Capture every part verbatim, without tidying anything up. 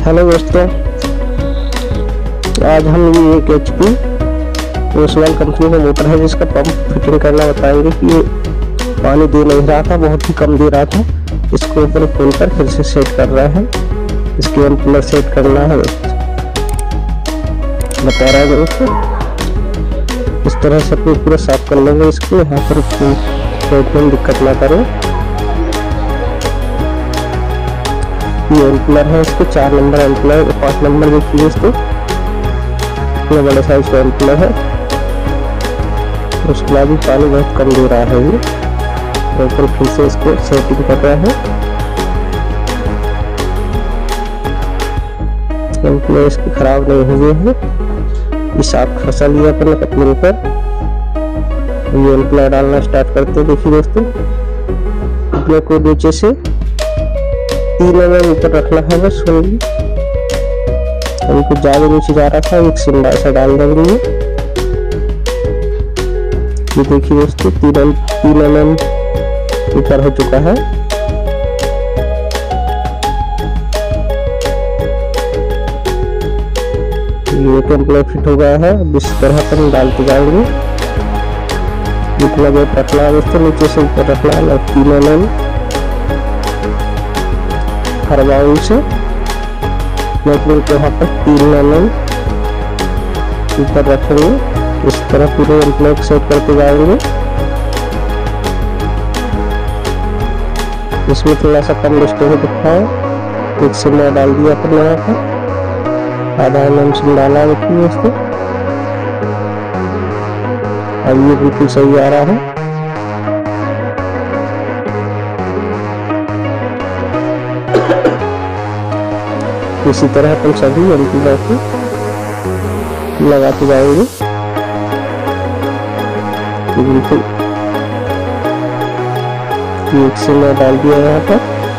Hello दोस्तों, आज हम ये एक एच पी ओसवाल कंपनी का मोटर है जिसका पंप फिटिंग करना बताएंगे कि ये पानी दे नहीं रहा था, बहुत ही कम दे रहा था। इसको ऊपर खोल कर फिर से सेट कर रहे हैं। इसके एम्पलर सेट करना है बता रहा है दोस्तों। इस तरह से अपने पूरा साफ कर लेंगे इसको, यहाँ पर सेट में दिक्कत ना करें। ये एम्पलर है, इसको चार नंबर एम्पलर, पाँच नंबर देखिए इसको, इतना बड़ा साइज का एम्पलर है। उसके बाद भी पानी बहुत कम दे रहा है ये, और फिर फिर से इसको सेटिंग कर रहा है। एम्पलर इसके खराब नहीं हुए हैं, ये साफ फंसा लिया अपने कपड़े पर। ये एम्पलर डालना स्टार्ट करते हैं। देखिए दोस्तों, अपने को नीचे से तीन एम ऊपर रखना है बस। उनको ज्यादा नीचे जा रहा था, एक सिंबा ऐसा डाल देंगे। ये देखिए दोस्तों, तीन एम तीन एम एम ऊपर हो चुका है। ये टेम्पलेट फिट हो गया है। अब इस तरह पर हम डालते जाएंगे। जितना वेट रखना है दोस्तों, नीचे से ऊपर रखना है, तीन एम एम हर बाउल से मतलब यहाँ पर तीन एम एम ऊपर रखेंगे। इस तरह पूरे एम्पलर सेट करते जाएंगे। इसमें थोड़ा सा कम डिस्टेंस दिखा है, एक सिंबा डाल दिया अपने यहाँ पर, आधा एम एम सिम डाला देखिए इसको। अब ये बिल्कुल सही आ रहा है। इसी तरह हम सभी एम्पलर को लगाते जाएंगे। बिल्कुल एक से मैं डाल दिया यहाँ पर।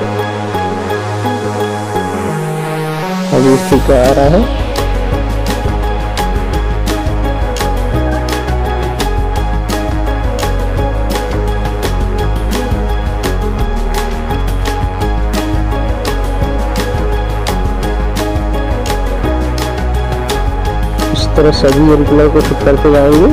अभी इससे क्या आ रहा है, इस तरह सभी एम्पलर को फिट करते जाएंगे।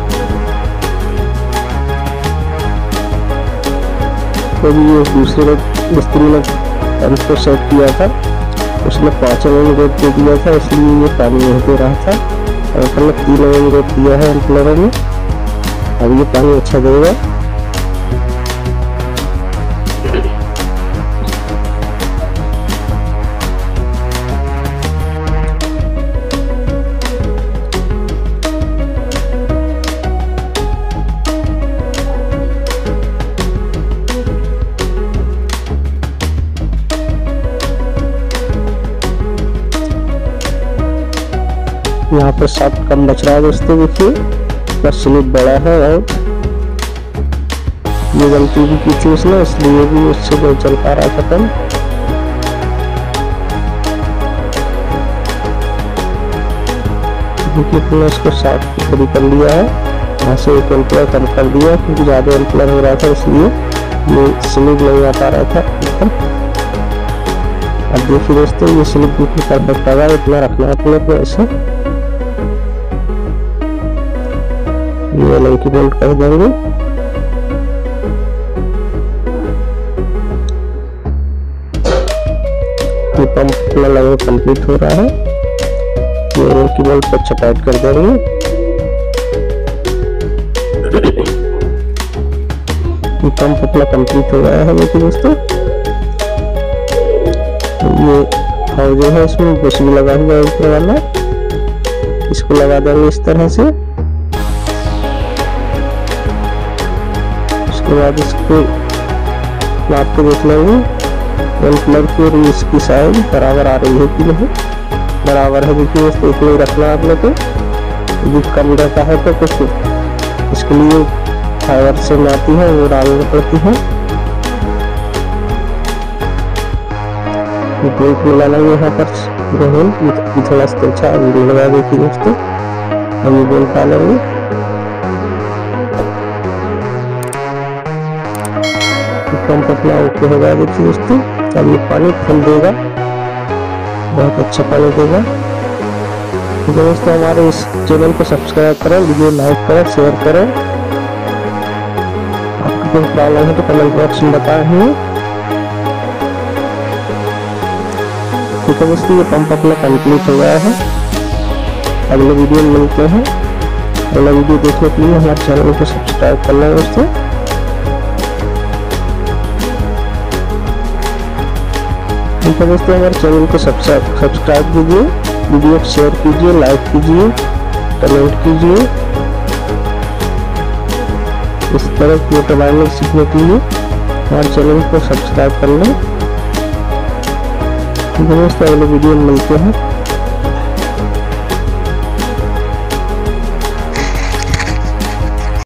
तो ये दूसरे मिस्त्री ने पंप को सेट किया था, उसने पाँच एम एम रेट दे दिया था, इसलिए ये पानी नहीं दे रहा था। और हमने तीन एम एम रेट दिया है एम्पलर में। अब ये पानी अच्छा देगा। यहाँ पर साफ कम बच रहा है दोस्तों, देखिए बस स्लिप बड़ा है। और ये गलती भी की थी उसने, इसलिए भी उससे नहीं चल पा रहा था कम। देखिए इसको साफ पूरी कर लिया है। यहाँ से एक एम्पलर कम कर दिया क्योंकि ज्यादा एम्पलर हो रहा था, इसलिए ये स्लिप नहीं आ पा रहा था एकदम। अब देखिए दोस्तों, ये स्लिप बिल्कुल परफेक्ट आ रहा है। इतना रखना है अपने को ऐसा। ये लंकी बोल्ट कर देंगे। ये पंप अपना लगभग कंप्लीट हो रहा है। ये लंकी बोल्ट को अच्छा टाइट कर देंगे। ये पंप अपना कंप्लीट हो गया है देखिए दोस्तों। ये और जो है इसमें बुश भी लगा हुआ है ऊपर वाला, इसको लगा देंगे इस तरह से। उसके बाद इसको नाप के देख लेंगे एम्पलर की और इसकी साइज बराबर आ रही है कि नहीं। बराबर है देखिए दोस्तों, इतना ही रखना है आपने को। यदि कम रहता है तो कुछ इसके लिए फाइबर से आती है वो डालनी पड़ती है। बोल्ट मिला लेंगे यहाँ पर जो थोड़ा सा अच्छा लगा देखिए दोस्तों। हम ये बोल्ट डालेंगे। पंप अपना ओके होगा देखिए दोस्तों। अब ये पानी फुल देगा, बहुत अच्छा पानी देगा। तो दोस्तों हमारे इस चैनल को सब्सक्राइब करें, वीडियो लाइक करें, शेयर करें। आपको कोई प्रॉब्लम है तो कमेंट बॉक्स में बताएं हमें। ठीक है दोस्तों, ये पंप अपना कंप्लीट हो गया है। अगले वीडियो में मिलते हैं। अगला वीडियो देखने के लिए हमारे चैनल को सब्सक्राइब करना है दोस्तों। ठीक है दोस्तों, हमारे चैनल को सब्सक्राइब कीजिए, वीडियो को शेयर कीजिए, लाइक कीजिए, कमेंट कीजिए। इस तरह की मोटर वायरिंग सीखने के लिए हमारे चैनल को सब्सक्राइब कर लें। ठीक है दोस्तों, अगले वीडियो में मिलते हैं।